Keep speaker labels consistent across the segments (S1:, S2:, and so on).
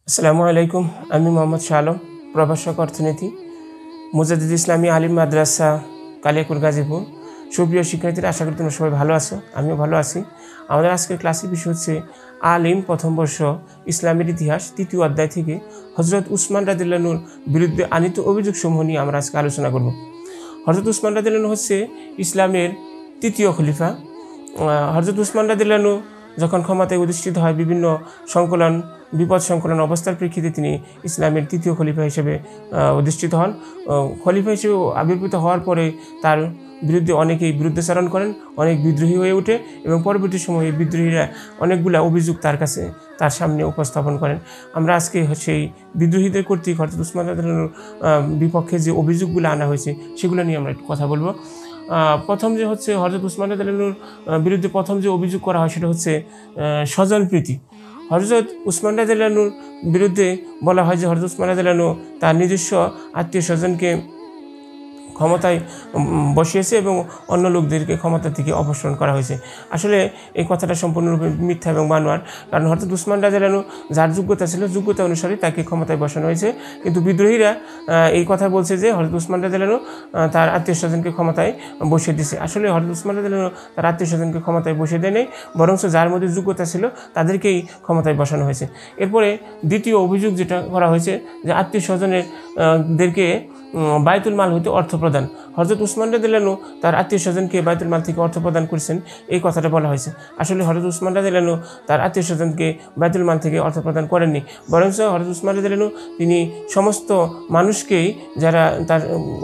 S1: আসসালামু আলাইকুম। আমি মোহাম্মদ শাহ আলম, প্রভাষক অর্থনীতি, মুজাদ্দিদ ইসলামী আলিম মাদ্রাসা, কালিয়াকৈর, গাজীপুর। সুপ্রিয় শিক্ষার্থীরা, আশা করি তোমরা সবাই ভালো আছো, আমিও ভালো আছি। আমাদের আজকের ক্লাসের বিষয় হচ্ছে আলিম প্রথম বর্ষ ইসলামের ইতিহাস, তৃতীয় অধ্যায় থেকে হজরত উসমান রাদিয়াল্লাহু আনহুর বিরুদ্ধে আনিত অভিযোগসমূহ নিয়ে আমরা আজকে আলোচনা করব। হজরত উসমান রাদিয়াল্লাহু আনহু হচ্ছে ইসলামের তৃতীয় খলিফা। হজরত উসমান রাদিয়াল্লাহু আনহু যখন ক্ষমতায় অধিষ্ঠিত হয়, বিভিন্ন বিপদ সংকলন অবস্থার প্রেক্ষিতে তিনি ইসলামের তৃতীয় খলিফা হিসেবে অধিষ্ঠিত হন। খলিফা হিসেবে আবির্ভূত হওয়ার পরে তার বিরুদ্ধে অনেকেই বিরুদ্ধাচারণ করেন, অনেক বিদ্রোহী হয়ে ওঠে এবং পরবর্তী সময়ে বিদ্রোহীরা অনেকগুলো অভিযোগ তার সামনে উপস্থাপন করেন। আমরা আজকে সেই বিদ্রোহীদের কর্তৃক হযরত উসমান রাদিয়াল্লাহু আনহুর বিপক্ষে যে অভিযোগগুলো আনা হয়েছে সেগুলো নিয়ে আমরা একটু কথা বলবো। প্রথম যে হচ্ছে হযরত উসমান রাদিয়াল্লাহু আনহুর বিরুদ্ধে প্রথম যে অভিযোগ করা হয় সেটা হচ্ছে স্বজনপ্রীতি। হযরত উসমান রাদিয়াল্লাহু আনহুর বিরুদ্ধে বলা হয় যে হযরত উসমান রাদিয়াল্লাহু আনহু তার নিজস্ব আত্মীয় স্বজনকে ক্ষমতায় বসিয়েছে এবং অন্য লোকদেরকে ক্ষমতা থেকে অপসারণ করা হয়েছে। আসলে এই কথাটা সম্পূর্ণরূপে মিথ্যা এবং বানোয়াট, কারণ হযরত উসমান রাদিয়াল্লাহু আনহু যার যোগ্যতা ছিল, যোগ্যতা অনুসারে তাকে ক্ষমতায় বসানো হয়েছে। কিন্তু বিদ্রোহীরা এই কথা বলছে যে হযরত উসমান রাদিয়াল্লাহু আনহু তার আত্মীয় স্বজনকে ক্ষমতায় বসিয়ে দিয়েছে। আসলে হযরত উসমান রাদিয়াল্লাহু আনহু তার আত্মীয় স্বজনকে ক্ষমতায় বসিয়ে দেয় নাই, বরং যার মধ্যে যোগ্যতা ছিল তাদেরকেই ক্ষমতায় বসানো হয়েছে। এরপরে দ্বিতীয় অভিযোগ যেটা করা হয়েছে যে আত্মীয় স্বজনেরদেরকে বায়তুল মাল হইতে অর্থ প্রদান। হযরত উসমান রাদিয়াল্লাহু আনহু তার আত্মীয় স্বজনকে বায়তুল মাল থেকে অর্থ প্রদান করেছেন, এই কথাটা বলা হয়েছে। আসলে হযরত উসমান রাদিয়াল্লাহু আনহু তার আত্মীয় স্বজনকে বায়তুল মাল থেকে অর্থ প্রদান করেননি, বরং হযরত উসমান রাদিয়াল্লাহু আনহু তিনি সমস্ত মানুষকেই, যারা তার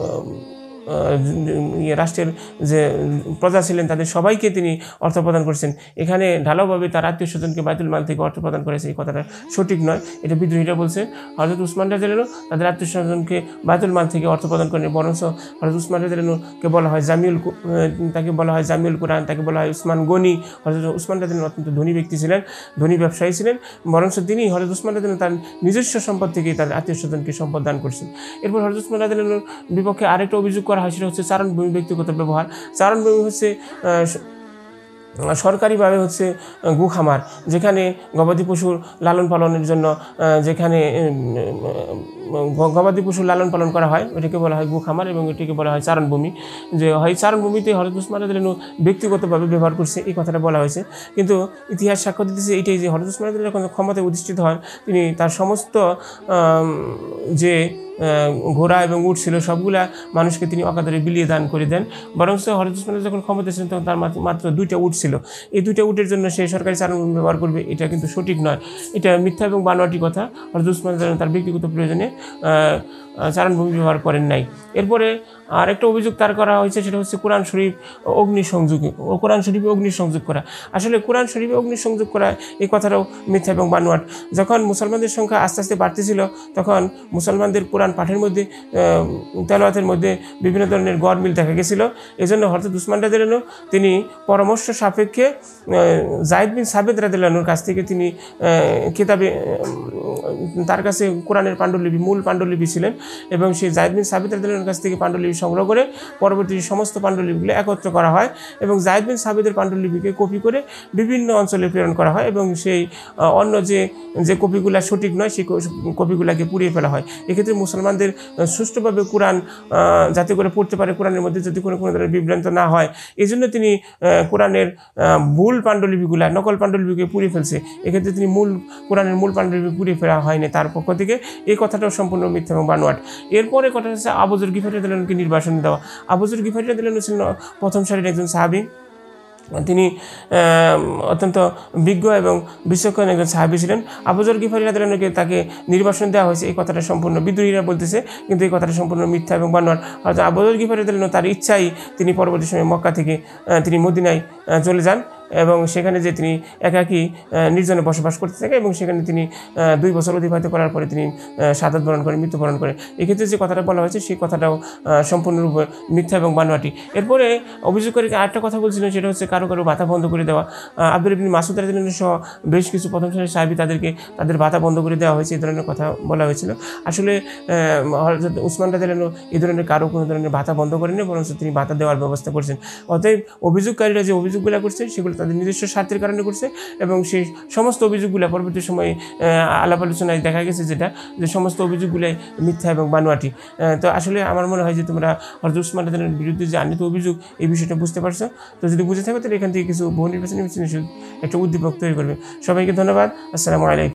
S1: রাষ্ট্রের যে প্রজা ছিলেন তাদের সবাইকে তিনি অর্থ প্রদান করেছেন। এখানে ঢালাওভাবে তার আত্মীয় স্বজনকে বায়তুল মাল থেকে অর্থ প্রদান করেছে, এই কথাটা সঠিক নয়। এটা বিদ্রোহীরা বলছে। হযরত উসমান রাদিয়াল্লাহু আনহু তাদের আত্মীয় স্বজনকে বায়তুল মাল থেকে অর্থ প্রদান করেন, বরং হযরত উসমান রাদিয়াল্লাহু আনহুকে বলা হয় তাকে বলা হয় জামিউল কুরআন, তাকে বলা হয় উসমান গনি। হযরত উসমান রাদিয়াল্লাহু আনহু অত্যন্ত ধনী ব্যক্তি ছিলেন, ধনী ব্যবসায়ী ছিলেন, বরং তিনি হযরত উসমান রাদিয়াল্লাহু আনহু তার নিজস্ব সম্পদ থেকে তার আত্মীয় স্বজনকে সম্পদ দান করেছেন। এরপর হযরত উসমান রাদিয়াল্লাহু আনহুর বিপক্ষে আরেকটা অভিযোগ করা হয়, সেটা হচ্ছে চারণভূমি ব্যক্তিগত ব্যবহার। চারণভূমি হচ্ছে সরকারিভাবে হচ্ছে গোখামার, যেখানে গবাদি পশুর লালন পালনের জন্য যেখানে গবাদি পশুর লালন পালন করা হয় এটাকে বলা হয় গোখামার এবং এটাকে বলা হয় চারণভূমি। যে হয় চারণভূমিতে হযরত উসমান রাদিয়াল্লাহু আনহু ব্যক্তিগতভাবে ব্যবহার করছে, এই কথাটা বলা হয়েছে। কিন্তু ইতিহাস সাক্ষ্য দিতেছে এইটাই যে হযরত উসমান রাদিয়াল্লাহু আনহু যখন ক্ষমতায় অধিষ্ঠিত হন, তিনি তার সমস্ত যে ঘোড়া এবং উট ছিল সবগুলা মানুষকে তিনি অকাতরে বিলিয়ে দান করে দেন। বরং হযরত উসমান যখন ক্ষমতা ছিলেন তখন তার মাত্র 2টা উট ছিল। এই 2টা উটের জন্য সে সরকারি চারণভূমি ব্যবহার করবে, এটা কিন্তু সঠিক নয়, এটা মিথ্যা এবং বানোয়াটি কথা। হযরত উসমান তার ব্যক্তিগত প্রয়োজনে চারণভূমি ব্যবহার করেন নাই। এরপরে আরেকটা অভিযোগ তার করা হয়েছে, সেটা হচ্ছে কোরআন শরীফে অগ্নিসংযোগ করা। আসলে কোরআন শরীফে অগ্নিসংযোগ করা এই কথাটাও মিথ্যা এবং বানোয়াট। যখন মুসলমানদের সংখ্যা আস্তে আস্তে বাড়তেছিল, তখন মুসলমানদের কোরআন পাঠের মধ্যে, তেলাওয়াতের মধ্যে বিভিন্ন ধরনের গড়মিল দেখা গেছিল। এই জন্য হযরত উসমান রাদিয়াল্লাহু আনহু তিনি পরামর্শ সাপেক্ষে যায়েদ বিন সাবিত রাদিয়াল্লাহু আনহুর কাছ থেকে তিনি তার কাছে কোরআনের পাণ্ডুলিপি, মূল পাণ্ডুলিপি ছিলেন, এবং সেই যায়েদ বিন সাবিত রাদিয়াল্লাহু আনহুর কাছ থেকে পাণ্ডুলিপি সংগ্রহ করে পরবর্তী সমস্ত পাণ্ডুলিপিগুলো একত্র করা হয় এবং যায়েদ বিন সাবিতের পাণ্ডুলিপিকে কপি করে বিভিন্ন অঞ্চলে প্রেরণ করা হয় এবং সেই অন্য যে কপিগুলা সঠিক নয় সেই কপিগুলাকে পুড়িয়ে ফেলা হয়। এক্ষেত্রে মুসলমানদের সুষ্ঠুভাবে কোরআন যাতে করে পড়তে পারে, কোরআনের মধ্যে যদি কোনো ধরনের বিভ্রান্ত না হয়, এই জন্য তিনি কোরআনের মূল পাণ্ডুলিপিগুলা, নকল পাণ্ডুলিপিকে পুড়িয়ে ফেলছে। এক্ষেত্রে তিনি কোরআনের মূল পাণ্ডুলিপি পুড়িয়ে ফেলা হয়নি তার পক্ষ থেকে, এই কথাটাও সম্পূর্ণ মিথ্যা এবং বানোয়াট। এরপরে কথা হচ্ছে আবু যর গিফারী রাদিয়াল্লাহু আনহুকে নির্বাসন দেওয়া। আবু যর গিফারী রাদিয়াল্লাহু আনহু ছিলেন প্রথম সারির একজন সাহাবী। তিনি অত্যন্ত বিজ্ঞ এবং বিচক্ষণ একজন সাহাবী ছিলেন। আবু যর গিফারী রাদিয়াল্লাহু আনহুকে তাকে নির্বাসন দেওয়া হয়েছে, এই কথাটা সম্পূর্ণ বিদ্রোহীরা বলতেছে, কিন্তু এই কথাটা সম্পূর্ণ মিথ্যা এবং বানোয়াট। অর্থাৎ আবু যর গিফারী রাদিয়াল্লাহু আনহু তার ইচ্ছাই তিনি পরবর্তী সময়ে মক্কা থেকে তিনি মদিনায় চলে যান এবং সেখানে যে তিনি একাকী নির্জনে বসবাস করতে থাকে এবং সেখানে তিনি 2 বছর অতিবাহিত করার পরে তিনি শাহাদাত বরণ করেন, মৃত্যুবরণ করেন। এক্ষেত্রে যে কথাটা বলা হয়েছে সেই কথাটাও সম্পূর্ণরূপে মিথ্যা এবং বানোয়াটি। এরপরে অভিযোগকারী আরেকটা কথা বলছিলেন, সেটা হচ্ছে কারো ভাতা বন্ধ করে দেওয়া। আব্দুল্লাহ ইবনে মাসউদ রাদিয়াল্লাহু আনহু সহ বেশ কিছু প্রথম শ্রেণীর সাহাবী তাদের ভাতা বন্ধ করে দেওয়া হয়েছে, এই ধরনের কথা বলা হয়েছিল। আসলে হযরত উসমান রাদিয়াল্লাহু আনহু এই ধরনের কোনো ধরনের ভাতা বন্ধ করেননি, বরং তিনি ভাতা দেওয়ার ব্যবস্থা করছেন। অতএব অভিযোগকারীরা যে অভিযোগগুলো করছে সেগুলো তাদের নিজস্ব স্বার্থের কারণে করছে এবং সেই সমস্ত অভিযোগগুলো পরবর্তী সময়ে আলাপ আলোচনায় দেখা গেছে যে সমস্ত অভিযোগগুলোই মিথ্যা এবং বানোয়াটি। তো আসলে আমার মনে হয় যে তোমরা হযরত উসমান রাদিয়াল্লাহু আনহুর বিরুদ্ধে যে আনীত অভিযোগ এই বিষয়টা বুঝতে পারছো। তো যদি বুঝে থাকো তাহলে এখান থেকে কিছু বহু নির্বাচনী একটা উদ্দীপক তৈরি করবে। সবাইকে ধন্যবাদ। আসসালামু আলাইকুম।